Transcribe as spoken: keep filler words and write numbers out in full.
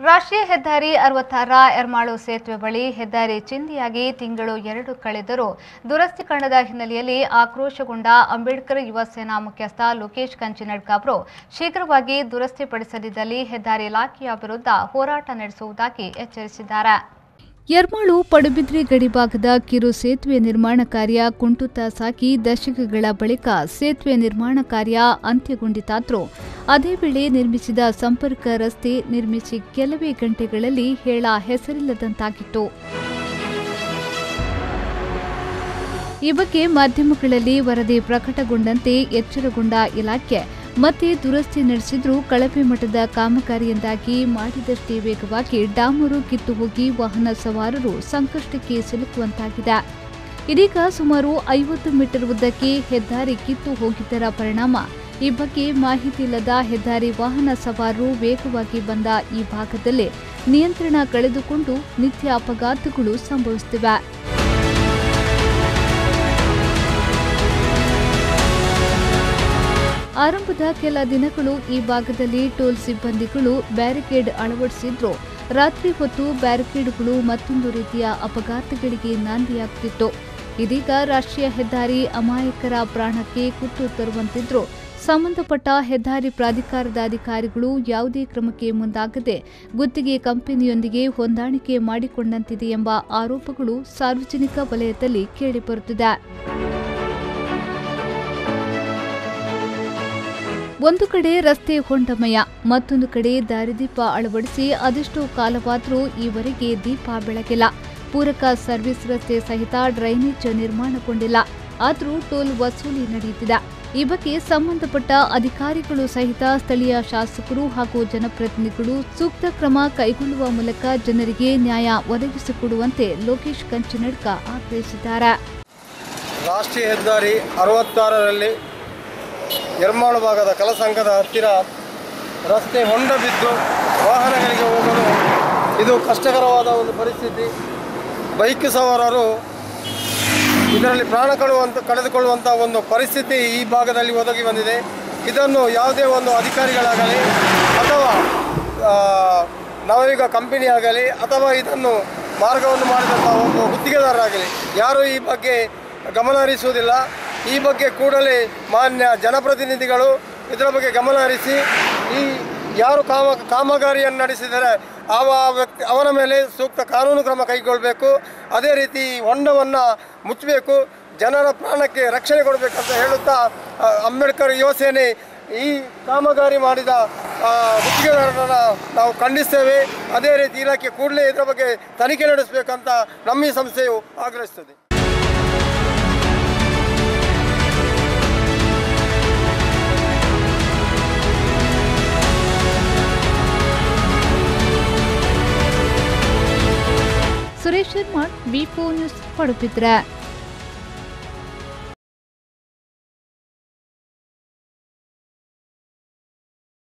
ರಾಷ್ಟ್ರೀಯ ಹೆದ್ದಾರಿ ಅರವತ್ತಾರ ಎರ್ಮಾಳು ಸೇತುವೆ ಬಳಿ ಹೆದ್ದಾರಿ ಚಿಂದಿಯಾಗಿ ತಿಂಗಳು ಎರಡು ಕಳೆದರೂ ದುರಸ್ತಿ ಕಾಣದ ಹಿನ್ನೆಲೆಯಲ್ಲಿ ಆಕ್ರೋಶಗೊಂಡ ಅಂಬೇಡ್ಕರ್ ಯುವ ಸೇನಾ ಮುಖ್ಯಸ್ಥ ಲೋಕೇಶ್ ಕಂಚಿನಡ್ಕ ಶೀಘ್ರವಾಗಿ ದುರಸ್ತಿಪಡಿಸದಿದ್ದಲ್ಲಿ ಹೆದ್ದಾರಿ ಇಲಾಖೆಯ ವಿರುದ್ಧ ಹೋರಾಟ ನಡೆಸುವುದಾಗಿ ಎಚ್ಚರಿಸಿದ್ದಾರೆ. ಎರ್ಮಾಳು ಪಡುಬಿದ್ರಿ ಗಡಿಭಾಗದ ಕಿರು ಸೇತುವೆ ನಿರ್ಮಾಣ ಕಾರ್ಯ ಕುಂಟುತ್ತ ಸಾಗಿ ದಶಕಗಳ ಬಳಿಕ ಸೇತುವೆ ನಿರ್ಮಾಣ ಕಾರ್ಯ ಅಂತ್ಯಗೊಂಡಿತಾದರೂ ಅದೇ ವೇಳೆ ನಿರ್ಮಿಸಿದ ಸಂಪರ್ಕ ರಸ್ತೆ ನಿರ್ಮಿಸಿ ಕೆಲವೇ ಗಂಟೆಗಳಲ್ಲಿ ಹೇಳ ಹೆಸರಿಲ್ಲದಂತಾಗಿತ್ತು. ಈ ಬಗ್ಗೆ ಮಾಧ್ಯಮಗಳಲ್ಲಿ ವರದಿ ಪ್ರಕಟಗೊಂಡಂತೆ ಎಚ್ಚರಗೊಂಡ ಇಲಾಖೆ ಮತ್ತೆ ದುರಸ್ತಿ ನಡೆಸಿದ್ರೂ ಕಳಪೆ ಮಟ್ಟದ ಕಾಮಗಾರಿಯಿಂದಾಗಿ ಮಾಡಿದಷ್ಟೇ ವೇಗವಾಗಿ ಡಾಮರು ಕಿತ್ತು ಹೋಗಿ ವಾಹನ ಸವಾರರು ಸಂಕಷ್ಟಕ್ಕೆ ಸಿಲುಕುವಂತಾಗಿದೆ. ಇದೀಗ ಸುಮಾರು ಐವತ್ತು ಮೀಟರ್ ಉದ್ದಕ್ಕೆ ಹೆದ್ದಾರಿ ಕಿತ್ತು ಹೋಗಿದ್ದರ ಪರಿಣಾಮ ಈ ಬಗ್ಗೆ ಮಾಹಿತಿ ಇಲ್ಲದ ಹೆದ್ದಾರಿ ವಾಹನ ಸವಾರರು ವೇಗವಾಗಿ ಬಂದ ಈ ಭಾಗದಲ್ಲೇ ನಿಯಂತ್ರಣ ಕಳೆದುಕೊಂಡು ನಿತ್ಯ ಅಪಘಾತಗಳು ಸಂಭವಿಸುತ್ತಿವೆ. ಆರಂಭದ ಕೆಲ ದಿನಗಳು ಈ ಭಾಗದಲ್ಲಿ ಟೋಲ್ ಸಿಬ್ಬಂದಿಗಳು ಬ್ಯಾರಿಕೇಡ್ ಅಳವಡಿಸಿದ್ರು ರಾತ್ರಿ ಹೊತ್ತು ಬ್ಯಾರಿಕೇಡ್ಗಳು ಮತ್ತೊಂದು ರೀತಿಯ ಅಪಘಾತಗಳಿಗೆ ನಾಂದಿಯಾಗುತ್ತಿತ್ತು. ಇದೀಗ ರಾಷ್ಟ್ರೀಯ ಹೆದ್ದಾರಿ ಅಮಾಯಕರ ಪ್ರಾಣಕ್ಕೆ ಕುತ್ತು ತರುವಂತಿದ್ರು ಸಂಬಂಧಪಟ್ಟ ಹೆದ್ದಾರಿ ಪ್ರಾಧಿಕಾರದ ಅಧಿಕಾರಿಗಳು ಯಾವುದೇ ಕ್ರಮಕ್ಕೆ ಮುಂದಾಗದೆ ಗುತ್ತಿಗೆ ಕಂಪನಿಯೊಂದಿಗೆ ಹೊಂದಾಣಿಕೆ ಮಾಡಿಕೊಂಡಂತಿದೆ ಎಂಬ ಆರೋಪಗಳು ಸಾರ್ವಜನಿಕ ವಲಯದಲ್ಲಿ ಕೇಳಿಬರುತ್ತಿದೆ. ಒಂದು ಕಡೆ ರಸ್ತೆ ಹೊಂಡಮಯ, ಮತ್ತೊಂದು ಕಡೆ ದಾರಿದೀಪ ಅಳವಡಿಸಿ ಅದೆಷ್ಟೋ ಕಾಲವಾದರೂ ಈವರೆಗೆ ದೀಪ ಬೆಳಗಿಲ್ಲ. ಪೂರಕ ಸರ್ವಿಸ್ ರಸ್ತೆ ಸಹಿತ ಡ್ರೈನೇಜ್ ನಿರ್ಮಾಣಗೊಂಡಿಲ್ಲ. ಆದರೂ ಟೋಲ್ ವಸೂಲಿ ನಡೆಯುತ್ತಿದೆ. ಈ ಬಗ್ಗೆ ಸಂಬಂಧಪಟ್ಟ ಅಧಿಕಾರಿಗಳು ಸಹಿತ ಸ್ಥಳೀಯ ಶಾಸಕರು ಹಾಗೂ ಜನಪ್ರತಿನಿಧಿಗಳು ಸೂಕ್ತ ಕ್ರಮ ಕೈಗೊಳ್ಳುವ ಮೂಲಕ ಜನರಿಗೆ ನ್ಯಾಯ ಒದಗಿಸಿಕೊಡುವಂತೆ ಲೋಕೇಶ್ ಕಂಚಿನಡ್ಕ ಆಗ್ರಹಿಸಿದ್ದಾರೆ. ರಾಷ್ಟ್ರೀಯ ಹೆದ್ದಾರಿ ಅರವತ್ತಾರರಲ್ಲಿ ಎರ್ಮಾಳು ಭಾಗದ ಕಲಸಂಕದ ಹತ್ತಿರ ರಸ್ತೆ ಹೊಂಡ ಬಿದ್ದು ವಾಹನಗಳಿಗೆ ಹೋಗಲು ಇದು ಕಷ್ಟಕರವಾದ ಒಂದು ಪರಿಸ್ಥಿತಿ. ಬೈಕ್ ಸವಾರರು ಇದರಲ್ಲಿ ಪ್ರಾಣ ಕಳುವಂತ ಕಳೆದುಕೊಳ್ಳುವಂಥ ಒಂದು ಪರಿಸ್ಥಿತಿ ಈ ಭಾಗದಲ್ಲಿ ಒದಗಿ ಬಂದಿದೆ. ಇದನ್ನು ಯಾವುದೇ ಒಂದು ಅಧಿಕಾರಿಗಳಾಗಲಿ ಅಥವಾ ನವಯುಗ ಕಂಪನಿ ಆಗಲಿ ಅಥವಾ ಇದನ್ನು ಮಾರ್ಗವನ್ನು ಮಾಡಿದಂಥ ಒಂದು ಗುತ್ತಿಗೆದಾರರಾಗಲಿ ಯಾರೂ ಈ ಬಗ್ಗೆ ಗಮನ ಹರಿಸುವುದಿಲ್ಲ. ಈ ಬಗ್ಗೆ ಕೂಡಲೇ ಮಾನ್ಯ ಜನಪ್ರತಿನಿಧಿಗಳು ಇದರ ಬಗ್ಗೆ ಗಮನ ಹರಿಸಿ ಈ ಯಾರು ಕಾಮ ಕಾಮಗಾರಿಯನ್ನು ನಡೆಸಿದರೆ ಆವ ವ್ಯಕ್ತಿ ಅವನ ಮೇಲೆ ಸೂಕ್ತ ಕಾನೂನು ಕ್ರಮ ಕೈಗೊಳ್ಳಬೇಕು. ಅದೇ ರೀತಿ ಹೊಂಡವನ್ನು ಮುಚ್ಚಬೇಕು, ಜನರ ಪ್ರಾಣಕ್ಕೆ ರಕ್ಷಣೆ ಕೊಡಬೇಕಂತ ಹೇಳುತ್ತಾ ಅಂಬೇಡ್ಕರ್ ಯುವ ಸೇನೆ ಈ ಕಾಮಗಾರಿ ಮಾಡಿದ ಗುತ್ತಿಗೆದಾರರನ್ನು ನಾವು ಖಂಡಿಸ್ತೇವೆ. ಅದೇ ರೀತಿ ಇಲಾಖೆ ಕೂಡಲೇ ಇದರ ಬಗ್ಗೆ ತನಿಖೆ ನಡೆಸಬೇಕಂತ ನಮ್ಮ ಈ ಸಂಸ್ಥೆಯು ಆಗ್ರಹಿಸುತ್ತದೆ. Suresh Sharma, V four news, Padubidri.